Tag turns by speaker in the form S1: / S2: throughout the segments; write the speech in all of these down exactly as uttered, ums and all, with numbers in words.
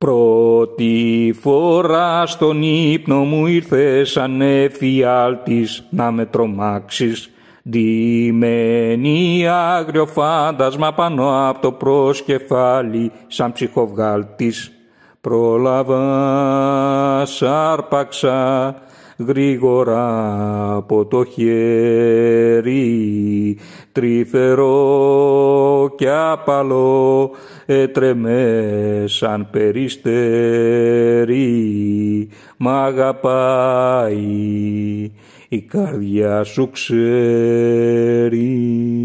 S1: Πρώτη φορά στον ύπνο μου ήρθε σαν εφιάλτης να με τρομάξεις. Ντυμένη άγριο φάντασμα πάνω από το προσκεφάλι σαν ψυχοβγάλτης. Πρόλαβα, σάρπαξα γρήγορα από το χέρι, τρυφερό κι άπαλο έτρεμε σαν περιστέρι. Μ' αγαπάει, η καρδιά σου ξέρει.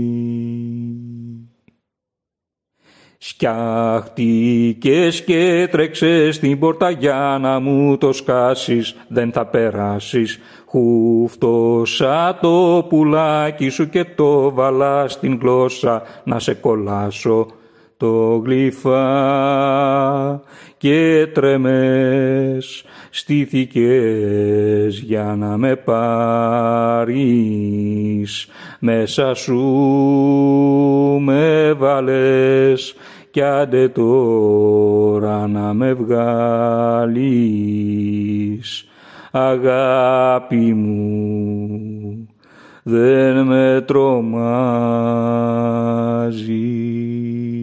S1: Σκιάχτηκες και τρέξες στην πόρτα για να μου το σκάσεις, δεν θα περάσεις. Χούφτωσα το πουλάκι σου και το βάλα στην γλώσσα να σε κολλάσω. Το γλύφα και τρέμες, στήθηκες για να με πάρεις. Μέσα σου με βάλες κι άντε τώρα να με βγάλεις. Αγάπη μου, δεν με τρομάζει.